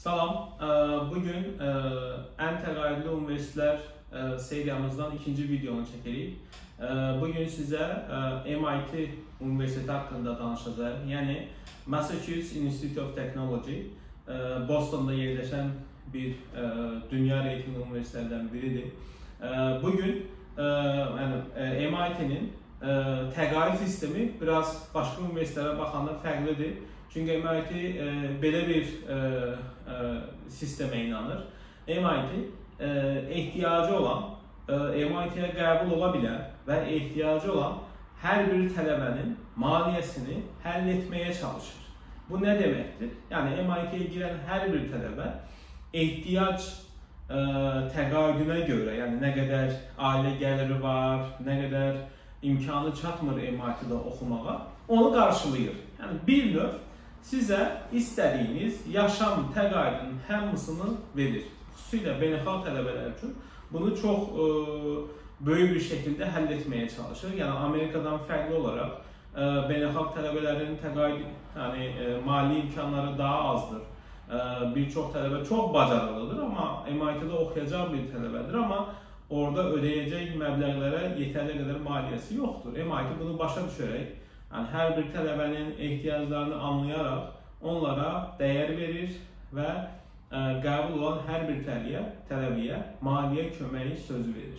Salam, bugün en təqaüdlü universitetlər seriyamızdan ikinci videonu çəkirik. Bugün sizə MIT Universiteti haqqında danışacağım. Yəni, Massachusetts Institute of Technology, Boston'da yerləşən bir dünya reytingli universitetlərdən biridir. Bugün MIT'nin təqaüd sistemi biraz başqa universitetlərə baxanda fərqlidir. Çünki MIT belə bir sistemə inanır. MIT ehtiyacı olan, MIT-yə qəbul ola bilən və ehtiyacı olan hər bir tələbənin maliyyəsini həll etməyə çalışır. Bu nə deməkdir? Yəni, MIT-yə girən hər bir tələbə ehtiyac təqaüdünə görə, yəni nə qədər ailə gəliri var, nə qədər imkanı çatmır MIT-də oxumağa, onu qarşılayır. Yəni, bir növ sizə istədiyiniz yaşam təqaüdünün hamısını verir. Xüsusilə beynəlxalq tələbələr üçün bunu çox böyük bir şəkildə həll etməyə çalışır. Yəni, Amerikadan fərqli olaraq beynəlxalq tələbələrin təqaüd, yəni mali imkanları daha azdır. Bir çox tələbə çox bacarılıdır, amma MIT-də oxuyacaq bir tələbədir, amma orada ödəyəcək məbləğlərə yetərli qədər maliyyəsi yoxdur. MIT bunu başa düşərək, yəni hər bir tələbənin ehtiyaclarını anlayaraq onlara dəyər verir və qəbul olan hər bir tələbəyə maliyyə köməyi sözü verir.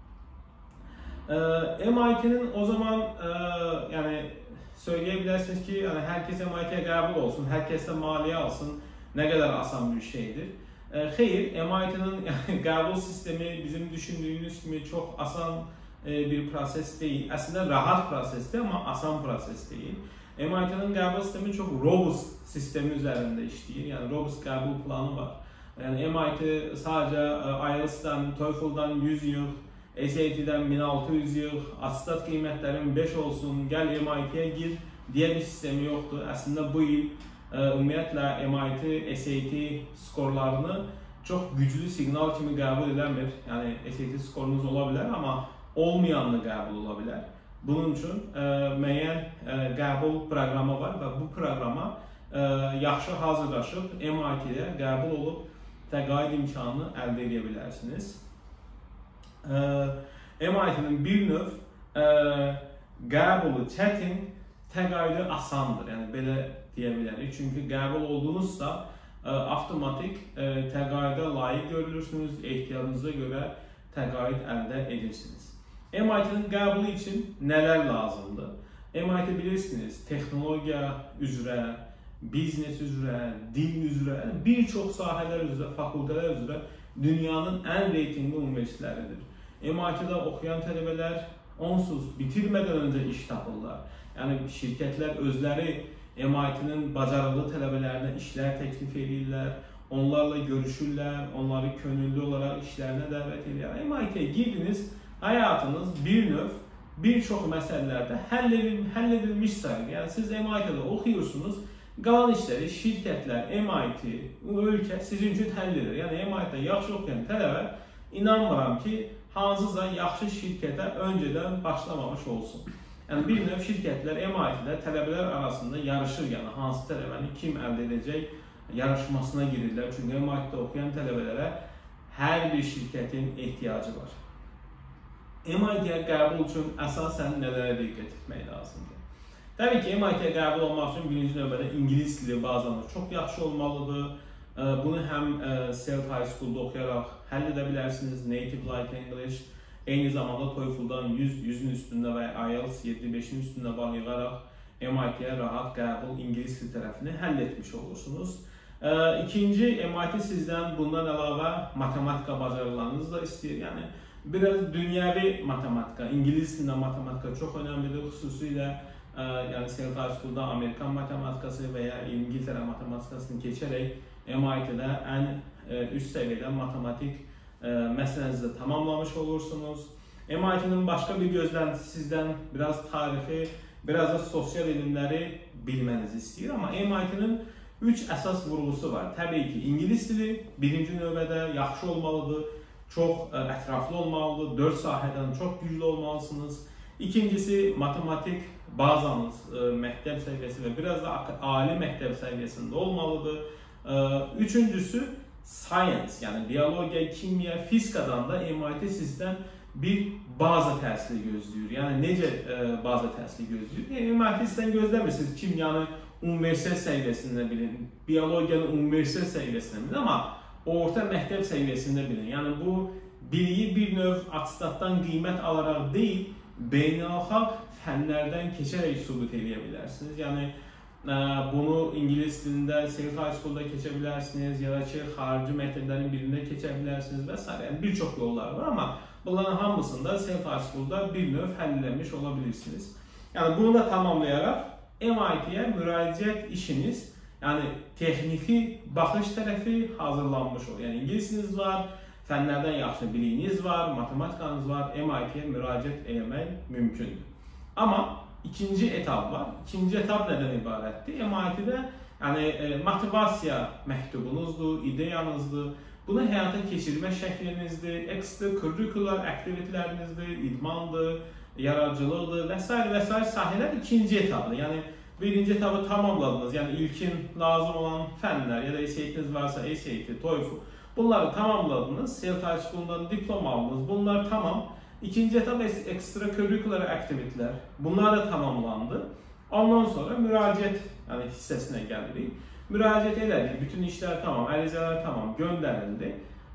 MIT-nin o zaman yəni söyləyə bilərsiniz ki, yəni hər kəs MIT-yə qəbul olsun, hər kəs də maliyyə alsın, nə qədər asan bir şeydir. Xeyr, MIT-nin qəbul sistemi bizim düşündüyümüz kimi çox asan bir proses deyil. Əslində rahat prosesdir, amma asan proses deyil. MIT-nin qəbul sistemi çox robust sistemi üzərində işləyir. Yəni robust qəbul planı var. Yəni MIT sadəcə IELTS-dən, TOEFL-dan 100 yığ, SAT-dən 1600 yığ, attestat qiymətlərin 5 olsun, gəl MIT-yə gir deyə bir sistemi yoxdur. Əslində bu il ümumiyyətlə MIT SAT skorlarını çox güclü siqnal kimi qəbul edəmir. Yəni SAT skorunuz ola bilər, amma olmayanlı qəbul ola bilər. Bunun üçün müəyyən qəbul proqramı var və bu proqrama yaxşı hazırlaşıb MIT-də qəbul olub təqaüd imkanını əldə edə bilərsiniz. MIT-nin bir növ qəbulu çətin, təqaüdü asandır. Yəni belə deyə bilərik. Çünki qəbul oldunuzsa avtomatik təqaüdə layiq görülürsünüz, ehtiyacınıza görə təqaüd əldə edirsiniz. MIT-nin qəbulu üçün nələr lazımdır? MIT bilirsiniz, texnologiya üzrə, biznes üzrə, dil üzrə, bir çox sahələr üzrə, fakültələr üzrə dünyanın ən reytingli universitetləridir. MIT-də oxuyan tələbələr onsuz bitirmədən öncə iş tapırlar. Yəni şirkətlər özləri MIT-nin bacarıqlı tələbələrinə işlər təklif edirlər, onlarla görüşürlər, onları könüllü olaraq işlərinə dəvət edirlər. MIT-yə girdiniz, həyatınız bir növ, bir çox məsələlərdə həll edilmiş sayılır. Yəni siz MIT-də oxuyursunuz, qalan işləri şirkətlər, MIT, ölkə sizin üçün həll edir. Yəni MIT-də yaxşı oxuyan tələbə inanmıram ki, hansısa yaxşı şirkətə öncədən başlamamış olsun. Yəni bir növ şirkətlər MIT-də tələbələr arasında yarışır, yəni hansı tələbəni kim əldə edəcək yarışmasına girirlər. Çünki MIT-də oxuyan tələbələrə hər bir şirkətin ehtiyacı var. MIT-yə qəbul üçün əsasən nələrə diqqət etmək lazımdır? Təbii ki, MIT-yə qəbul olmaq üçün birinci növbədə ingilis dili bazanız çox yaxşı olmalıdır. Bunu həm Self High School-da oxuyaraq həll edə bilərsiniz, Native Like English. Eyni zamanda TOEFL-dan 100-ün üstündə və IELTS 7-5-in üstündə bal yığaraq MIT-yə rahat qəbul ingilis dili tərəfini həll etmiş olursunuz. İkinci, MIT sizdən bundan əlavə matematika bacarıqlarınızı da istəyir. Yəni biraz dünyəvi matematika, ingilis dilində matematika çox önəmlidir. Xüsusilə yəni Self High School-da Amerikan matematikası və ya İngiltərə matematikasını keçərək MIT-də ən üst səviyyədə matematik məsələnizi tamamlamış olursunuz. MIT-nin başqa bir gözləntisi sizdən biraz tarixi, biraz da sosial elmləri bilmənizi istəyir. Amma MIT-nin 3 əsas vurğusu var. Təbii ki, ingilis dili birinci növbədə yaxşı olmalıdır, çox ətraflı olmalıdır, 4 sahədən çox güclü olmalısınız. İkincisi, matematik bazanız məktəb səviyyəsi və biraz da ali məktəb səviyyəsində olmalıdır. Üçüncüsü science, yəni biologiya, kimya, fizikadan da MIT sizdən bir baza təhsili gözləyir. Yəni necə baza təhsili gözləyir? MIT sizdən gözləmirsiniz kimyanı universitet səviyyəsində bilin, biologiyanı universitet səviyyəsində bilin, amma orta məktəb səviyyəsində bilin. Yəni bu biliyi bir növ attestatdan qiymət alaraq deyil, beynəlxalq fənlərdən keçərək sübut edə bilərsiniz. Yəni bunu ingilis dilində Sales High School'da keçə bilərsiniz, ya da ki, xarici məktəblərin birində keçə bilərsiniz və s. Yəni bir çox yollar var, amma bunların hamısında Sales High School'da bir növ həllələnmiş ola bilirsiniz. Yəni bunu da tamamlayaraq MIT-yə müraciət işiniz, yəni texniki baxış tərəfi hazırlanmış olur. Yəni ingilisiniz var, fənlərdən yaxşı biliyiniz var, matematikanız var, MIT-yə müraciət etmək mümkündür. Amma ikinci etap var. İkinci etap nədən ibarətdir? MIT-də yəni motivasiya məktubunuzdur, ideyanızdır. Bunu həyata keçirmə şəklinizdir, extracurricular aktivitələrinizdir, idmandır, yaradıcılıqdır və s. sahələr ikinci etapdır. Yəni birinci etapı tamamladınız. Yəni ilkin lazım olan fənlər ya da SAT-iniz varsa SAT, TOEFL bunları tamamladınız. Sales High School'dan diplom aldınız. Bunlar tamam. İkinci etap extracurricular aktiviteler. Bunlar da tamamlandı. Ondan sonra müraciət hissəsinə gəlirik. Müraciət elədik. Bütün işlər tamam, ərizələr tamam, göndərildi.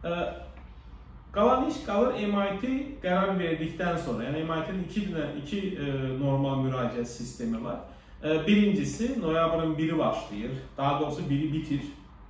Qalan iş qalır MIT qərar verdikdən sonra. Yəni MIT-nin iki normal müraciət sistemi var. Birincisi noyabrın 1'i başlayır. Daha doğrusu 1'i bitir.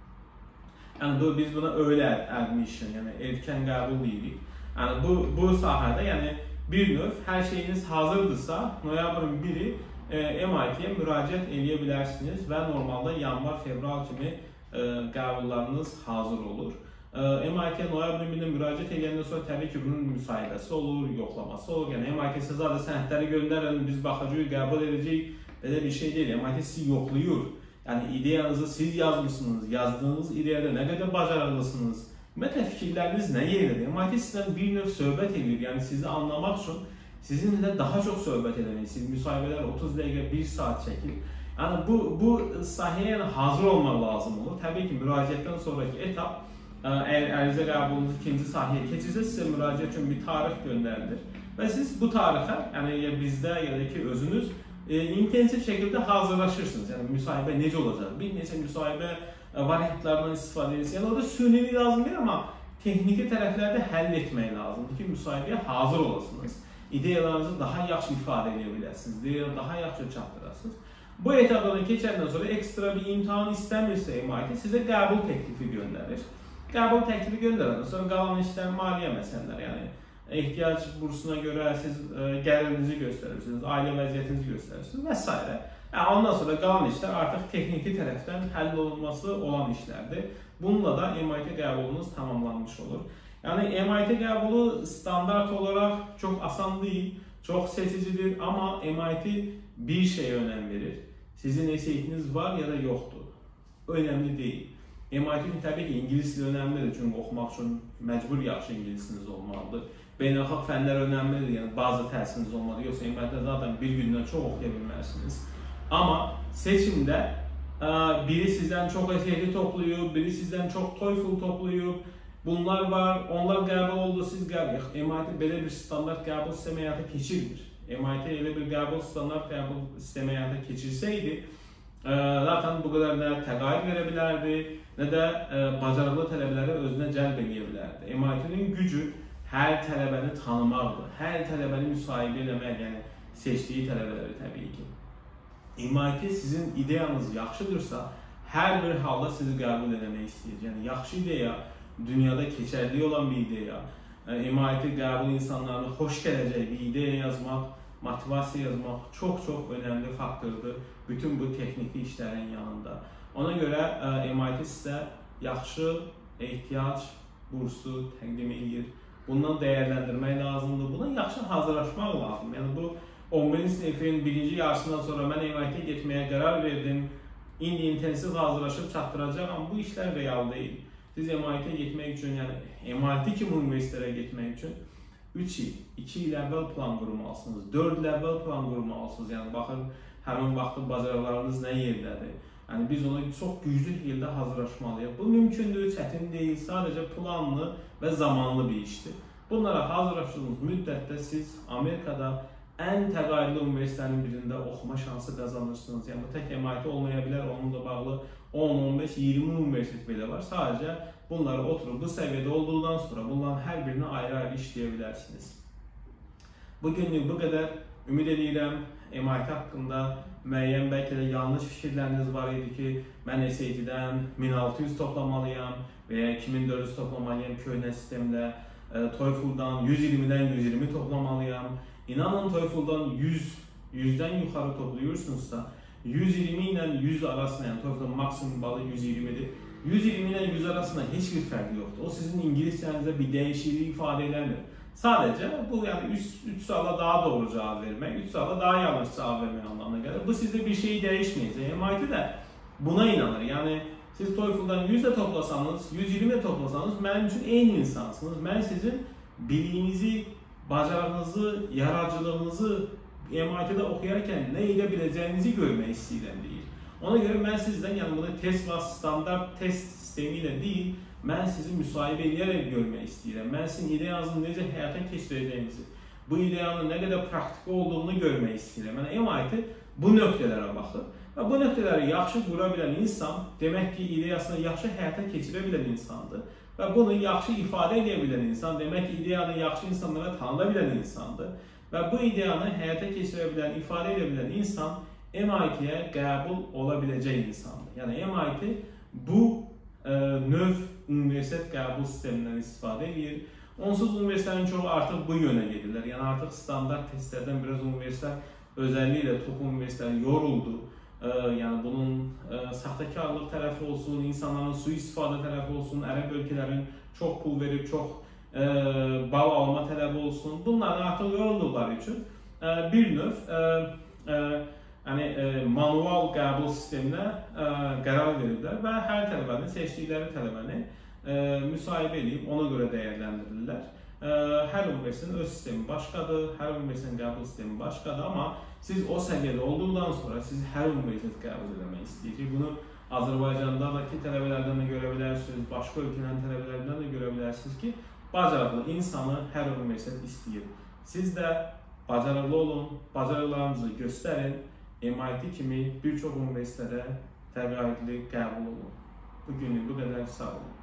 Yəni biz buna öğlə admission, yəni erkən qəbul deyirik. Yəni bu sahədə yəni bir növ hər şeyiniz hazırdırsa noyabrın 1'i MIT-yə müraciət edə bilərsiniz və normalda yanvar, fevral kimi qəbullarınız hazır olur. MIT-yə noyabrın 1'də müraciət edəndən sonra təbii ki bunun müsahibəsi olur, yoxlaması olur. Yəni MIT sizə zaten sənədləri göndərin, biz baxacağıq, qəbul edəcəyik. Belə bir şey deyil. MIT sizi yoxlayır. Yəni ideyanızı siz yazmışsınız, yazdığınız ideyada nə qədər bacarıqlısınız, ümumiyyətlə fikirləriniz nə yerdədir? MIT sizdən bir növ söhbət edir, yəni sizi anlamaq üçün sizinlə daha çox söhbət edəmək. Siz müsahibələr 30 dəqiqə, 1 saat çəkir. Yəni bu sahəyə hazır olmaq lazım olur. Təbii ki, müraciətdən sonraki etap, əgər ərizə qəbulunuz ikinci sahəyə keçirsə, sizə müraciət üçün bir tarix göndərilir və siz bu tarixə, yəni ya bizdə ya da ki özünüz intensiv şəkildə hazırlaşırsınız. Yəni müsahibə necə olacaq? Bir neçə müsahibə variantlarından istifadə edirsiniz. Yəni orada sünilik lazım deyil, amma texniki tərəflərdə həll etmək lazımdır ki, müsahibəyə hazır olasınız. İdeyalarınızı daha yaxşı ifadə edə biləsiniz, ideyaları daha yaxşı çatdırasınız. Bu etapdan keçəndən sonra ekstra bir imtahan istəmirsə MIT sizə qəbul təklifi göndərir. Qəbul təklifi göndərəndən sonra qalan işlər maliyyə məsələləri, yəni ehtiyac bursuna görə siz gəlirinizi göstərirsiniz, ailə vəziyyətinizi göstərirsiniz və s. Ondan sonra qalan işlər artıq texniki tərəfdən həll olunması olan işlərdir. Bununla da MIT qəbulunuz tamamlanmış olur. Yəni MIT qəbulu standart olaraq çox asan deyil, çox seçicidir, amma MIT bir şeyə önəm verir. Sizin SAT-iniz var ya da yoxdur. Önəmli deyil. MIT üçün təbii ki, ingilis dili önəmlidir, çünki oxumaq üçün məcbur yaxşı ingilisiniz olmalıdır. Beynəlxalq fənlər önəmlidir, yəni bazı təhsiliniz olmalı, yoxsa MIT-də zaten bir gündən çox oxuya bilmərsiniz. Amma seçimdə biri sizdən çox SAT toplayıb, biri sizdən çox TOEFL toplayıb, bunlar var, onlar qəbul oldu, siz qəbul. MIT belə bir standart qəbul sistemi həyata keçirmir. MIT elə bir qəbul standart qəbul sistemi həyata keçirsəydi, zaten bu qədər nə təqaüd verə bilərdi, nə də bacarıqlı tələbələri özünə cəlb edə bilərdi. MIT-nin gücü hər tələbəni tanımaqdır, hər tələbəni müsahibə eləmək, yəni seçdiyi tələbələri təbii ki. MIT sizin ideyanız yaxşıdırsa, hər bir halda sizi qəbul eləmək istəyir. Yəni yaxşı ideya, dünyada keçərli olan bir ideya, MIT qəbul insanlarına xoş gələcək bir ideya yazmaq, motivasiya yazmaq çox-çox önəmli faktordur bütün bu texniki işlərin yanında. Ona görə MIT sizə yaxşı ehtiyac bursu təqdim edir. Bundan dəyərləndirmək lazımdır, buna yaxşı hazırlaşmaq lazım. Yəni bu 11-ci sinifin birinci yarısından sonra mən MIT-yə getməyə qərar verdim, indi intensiv hazırlaşıb çatdıracağam, bu işlər real deyil. Siz MIT-yə getmək üçün, yəni MIT kimi universitetlərə getmək üçün 3 il, 2 il əvvəl plan qurmalısınız, 4 il əvvəl plan qurmalısınız. Yəni baxın, həmin vaxtı bacarıqlarınız nə yerdədir. Yəni biz ona çox güclü şəkildə hazırlaşmalıyıq. Bu mümkündür, çətin deyil, sadəcə planlı və zamanlı bir işdir. Bunlara hazırlaşdığınız müddətdə siz Amerikada ən təqaüdlü universitetlərin birində oxuma şansı qazanırsınız. Yəni bu tək MIT olmaya bilər, onunla bağlı 10, 15, 20 universitet belə var. Sadəcə bunları oturub bu səviyyədə olduqdan sonra bunların hər birini ayrı-ayrı işləyə bilərsiniz. Bugünlük bu qədər. Ümid edirəm MIT haqqında müəyyən bəlkə də yanlış fikirləriniz var idi ki, mən SAT-dən 1600 toplamalıyam və ya 2400 toplamalıyam köhnə sistemdə, TOEFL-dan 120-dən 120 toplamalıyam. İnanın TOEFL-dan 100-dən yuxarı toplayırsunuzsa, 120 ilə 100 arasında, yəni TOEFL-dan maksimum balı 120-dir. 120 ilə 100 arasında heç bir fərq yoxdur. O sizin ingiliscənizdə bir dəyişiklik ifadə eləmir. Sadəcə bu yəni 3 suala daha doğru cavab vermək, 3 suala daha yanlış cavab vermək anlamına gəlir. Bu sizdə bir şey dəyişməyəcək. MIT də buna inanır. Yəni siz TOEFL-dan 100 də toplasanız, 120 də toplasanız mənim üçün eyni insansınız. Mən sizin biliyinizi, bacarığınızı, yaradıcılığınızı MIT-də oxuyarkən nə edə biləcəyinizi görmək istəyirəm deyir. Ona görə mən sizdən, yəni bunu test və standart test sistemi ilə deyil, mən sizi müsahibə edərək görmək istəyirəm. Mən sizin ideyanızı necə həyata keçirəcəyinizi, bu ideyanın nə qədər praktiki olduğunu görmək istəyirəm. Yəni MIT bu nöqtələrə baxır və bu nöqtələri yaxşı qura bilən insan, demək ki, ideyasını yaxşı həyata keçirə bilən insandır və bunu yaxşı ifadə edə bilən insan, demək ki, ideyanı yaxşı insanlara tanıda bilən insandır və bu ideyanı həyata keçirə bilən, ifadə edə bilən insan MIT-yə qəbul ola biləcək insandır. Yəni MIT bu növ universitet qəbul sistemindən istifadə edir. Onsuz universitetlərin çoxu artıq bu yönə gedirlər. Yəni artıq standart testlərdən biraz universitetlər, özəlliklə top universitetləri yoruldu. Yəni bunun saxtakarlıq tərəfi olsun, insanların sui-istifadə tərəfi olsun, ərəb ölkələrin çox pul verib, çox bal alma tələbi olsun. Bunların artıq yorulduqları üçün bir növ manual qəbul sisteminə qərar veriblər və hər tələbəni, seçdikləri tələbəni müsahibə edib, ona görə dəyərləndirirlər. Hər universitetin öz sistemi başqadır, hər universitetin qəbul sistemi başqadır, amma siz o səviyyədə olduqdan sonra siz hər universitet qəbul etmək istəyəcək. Bunu Azərbaycandakı tələbələrdən də görə bilərsiniz, başqa ölkələrin tələbələrdən də görə bilərsiniz ki, bacarıqlı insanı hər universitet istəyir. Siz də bacarıqlı olun, bacarıqlarınızı göstərin. MIT kimi bir çox universitetlərə təqaüdlü qəbul olun. Bugünlük bu qədər, sağ olun.